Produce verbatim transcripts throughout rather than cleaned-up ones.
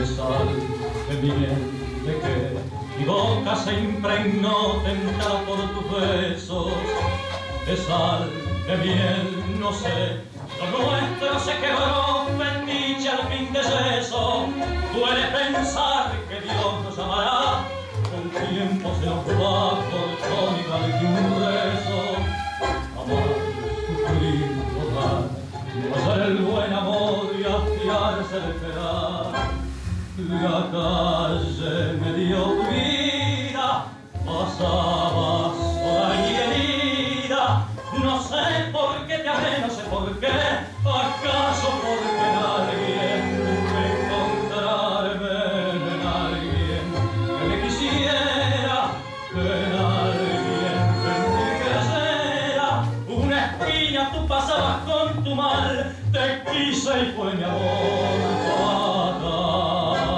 sal, de miel, de que mi boca se impregnó tentada por tus besos, de sal, de miel, no sé, lo nuestro se quebró, bendicha al fin de yeso. Duele pensar que Dios nos amará, el tiempo se nos va por tónica de un rezo. Amar, sufrir, borrar, no ser el buen amor y hastiarse de esperar. La calle me dio vida, pasabas sola y herida. No sé por qué te amé, no sé por qué, acaso porque en alguien pude encontrarme, en alguien que me quisiera, en alguien que me creyera. Una espina tú pasabas con tu mal, te quise y fue mi amor fatal.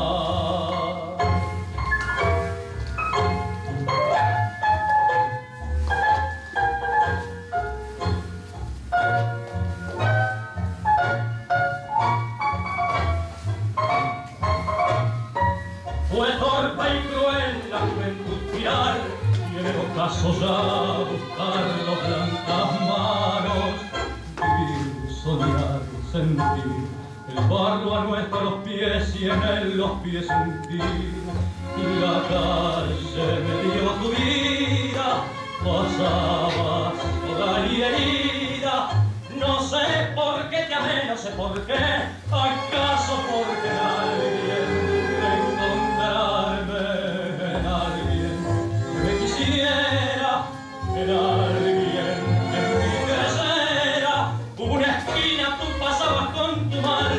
Fue torpe y cruel la juventud tirar, y en el ocaso ya buscar los blancas manos. Vivir, soñar, sentir el barro a nuestros pies y en él los pies sentir. La calle me dio tu vida, pasabas toda y herida. No sé por qué te amé, no sé por qué, acaso porque en alguien encontrarme, en alguien que me quisiera, en alguien que me creyera. Una esquina tú pasabas con tu mano,